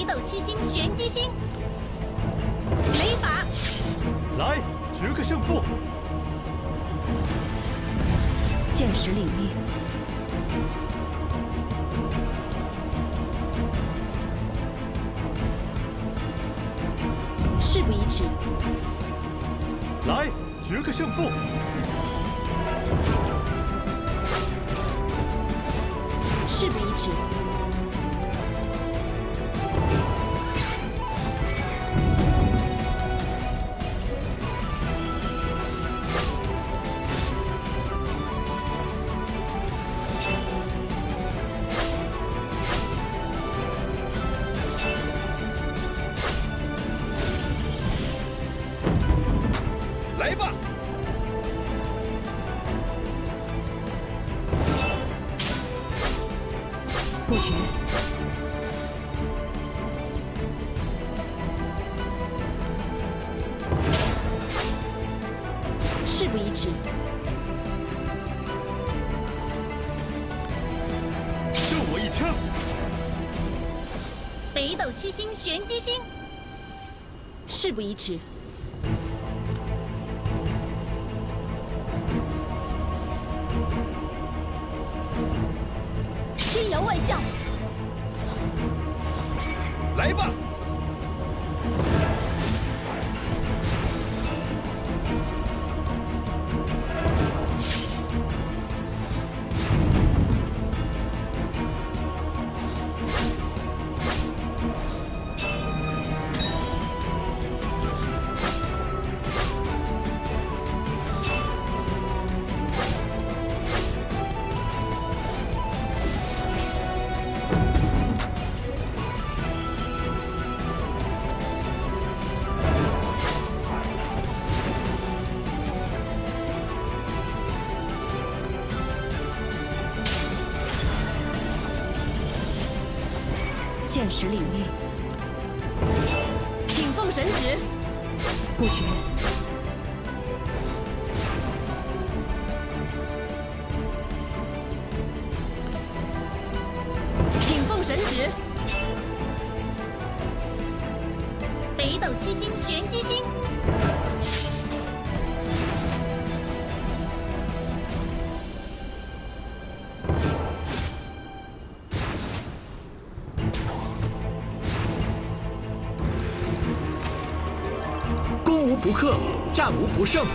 北斗七星玄机星，雷法， 来决个胜负。 剑识领命。事不宜迟。 来决个胜负。 事不宜迟。 来吧！ 不绝。事不宜迟。 射我一枪！ 北斗七星玄机星， 事不宜迟。 天摇万象， 来吧！ 剑识领命，请奉神旨。不绝。请奉神旨。 北斗七星玄机星， 攻无不克，战无不胜。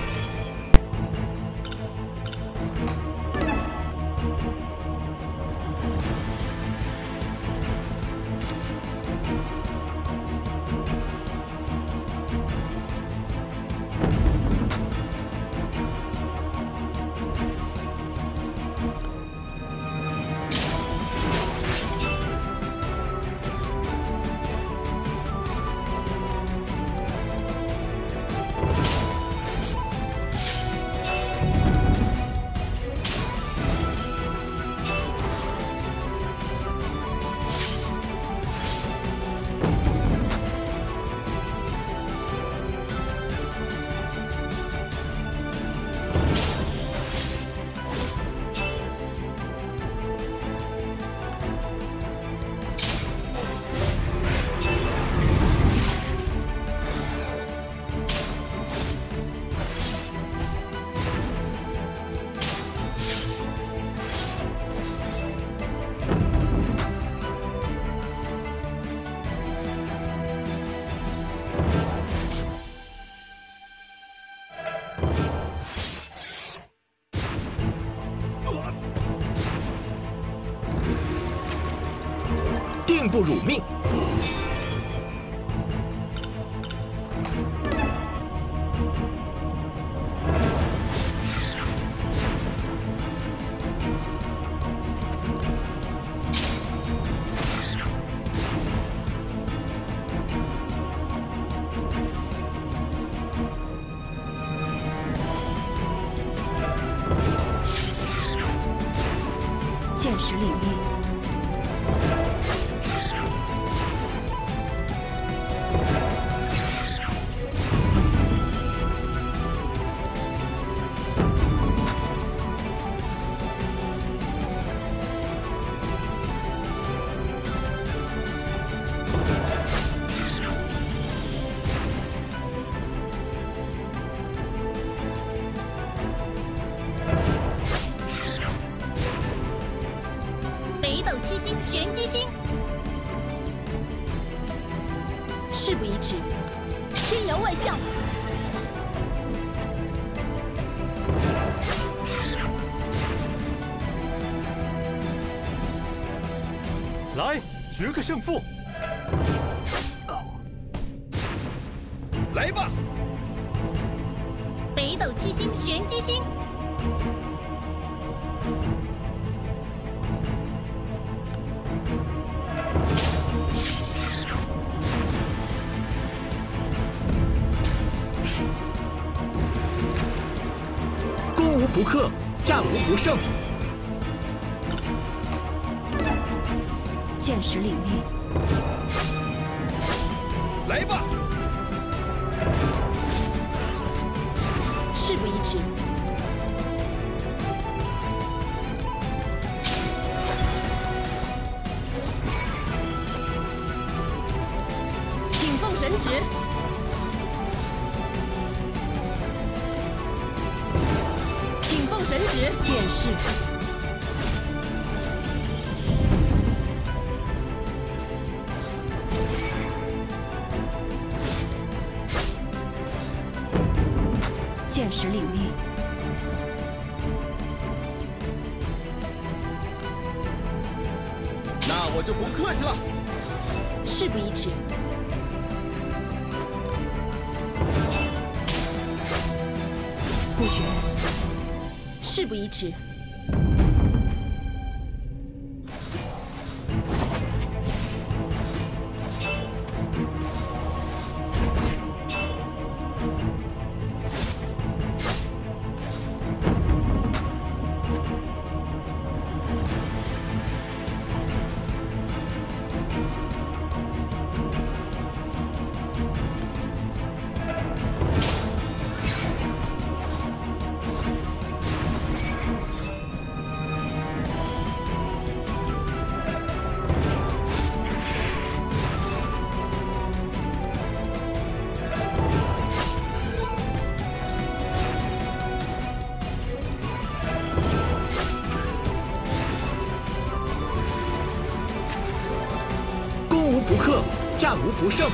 定不辱命。 剑识领命。 来星玄机星， 事不宜迟，天摇万象。 来，决个胜负！ 来吧！ 北斗七星玄机星， 攻无不克，战无不胜。 见识领命。 来吧！ 事不宜迟，请奉神旨。请奉神旨，见识。见识领命。 那我就不客气了。 事不宜迟，不决。事不宜迟， 攻无不克，战无不胜。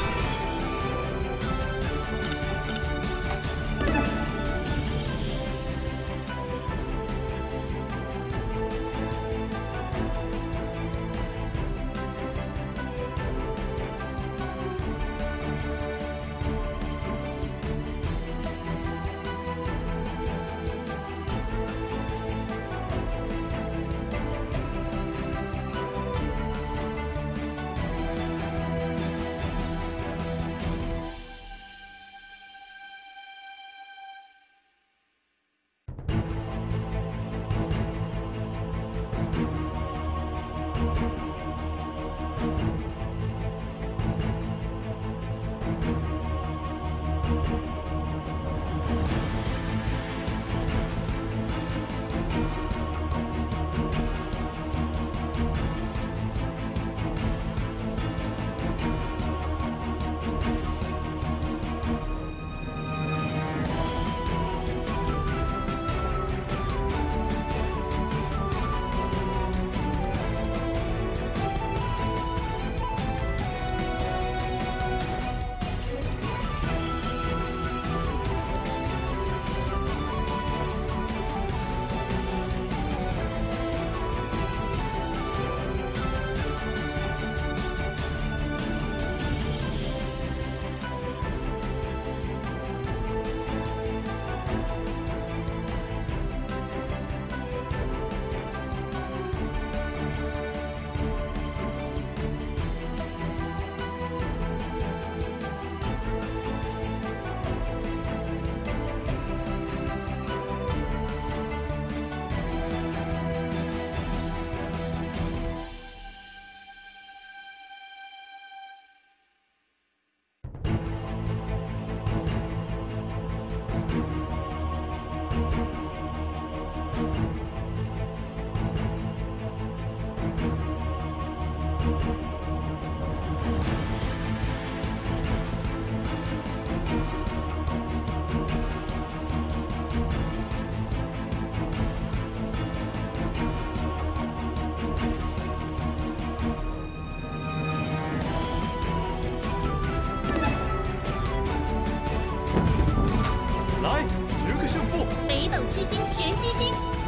七星玄机星，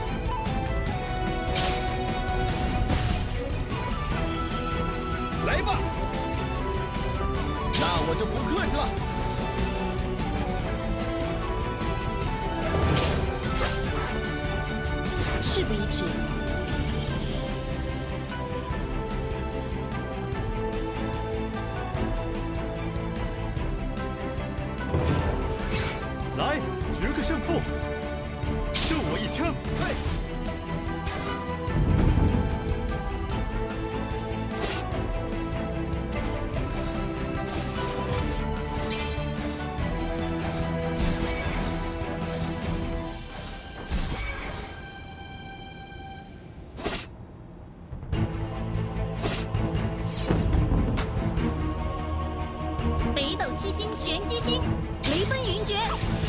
来吧，那我就不客气了。 事不宜迟， 来，决个胜负！射我一枪！ 嘿， 北斗七星玄机星，雷奔云诀，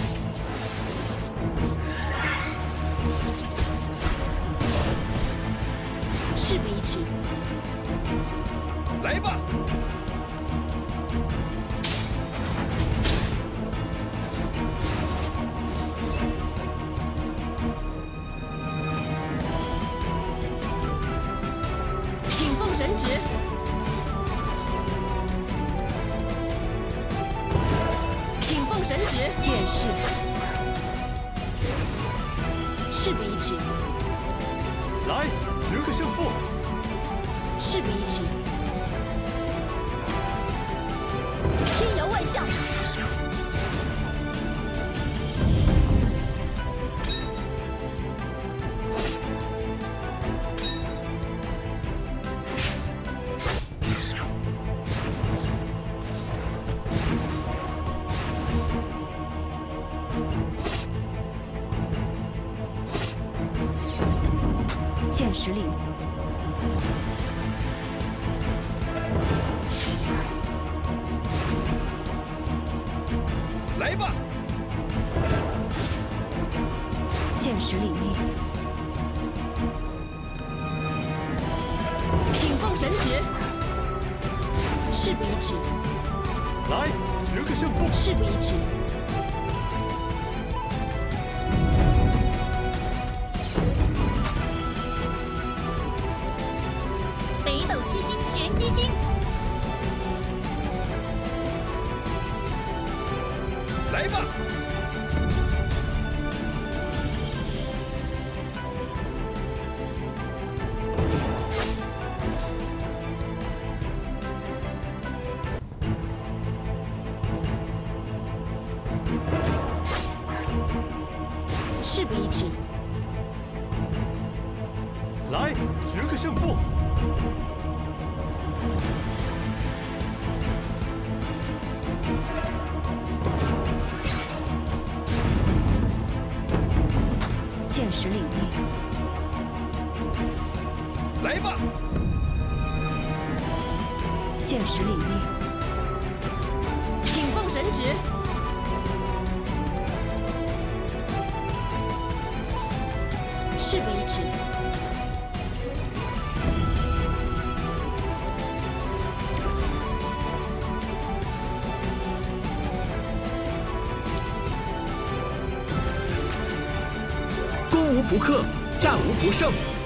事不宜迟， 来吧， 请奉神旨。请奉神旨，剑士。事不宜迟， 来，决个胜负！ 事不宜迟， 天摇万象， 剑识令。 来吧， 剑识领命，请奉神旨。事不宜迟， 来，决个胜负！ 事不宜迟， 北斗七星玄机星， 来吧， 事不宜迟， 来，决个胜负！ 剑识领命， 来吧， 剑识领命，请奉神旨。事不宜迟， 攻无不克，战无不胜。